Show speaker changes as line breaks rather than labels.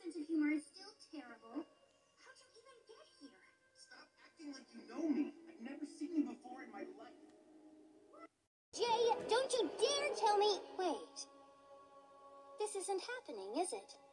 sense of humor is still terrible. How'd you even get here?
Stop acting like you know me. I've never seen you before in my life.
Jay, don't you dare tell me... Wait. This isn't happening, is it?